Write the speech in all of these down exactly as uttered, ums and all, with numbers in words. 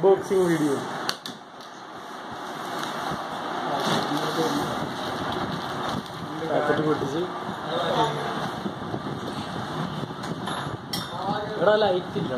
Unboxing video. Packet പൊട്ടിച്ച് എടാ light ഇല്ല.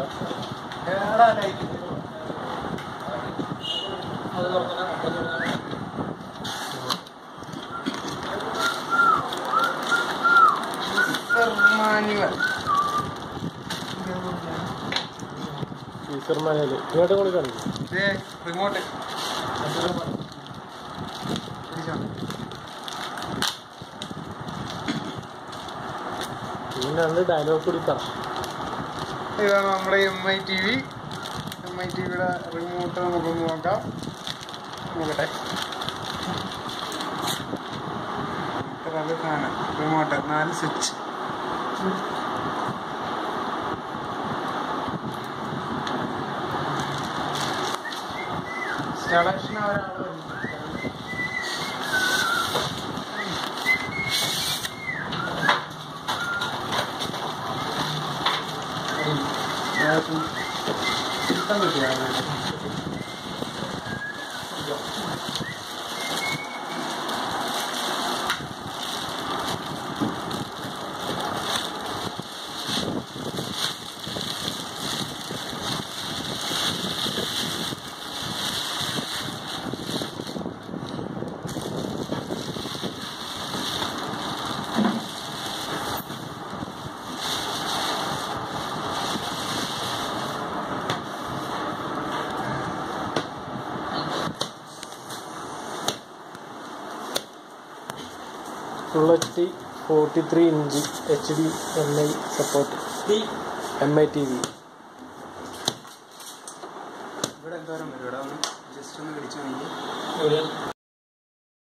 ഫീച്ചർ മാനുവൽ ഇങ്ങോട്ട് കൂടി കാണിക്കും. റിമോട്ട് ഇതിനാണ് ഡയലോഗ് കുടിക്കാം. ഇതാണ് നമ്മുടെ M I T V. M I T വിയുടെ റിമോട്ട് നമുക്കൊന്ന് നോക്കാം. നോക്കട്ടെ. ഇത്ര സാധനം റിമോട്ട്, നാല് സ്വിച്ച്. ഇൻസ്റ്റാളേഷൻ ഒരാൾ ചിത്രം കിട്ടിയാണ്. Full H D forty three inch H D M I support M I T V. ഇവിടെ എന്തോരം വരും? ഇവിടെ ജസ്റ്റ് ഒന്ന് പിടിച്ചു നോക്കി.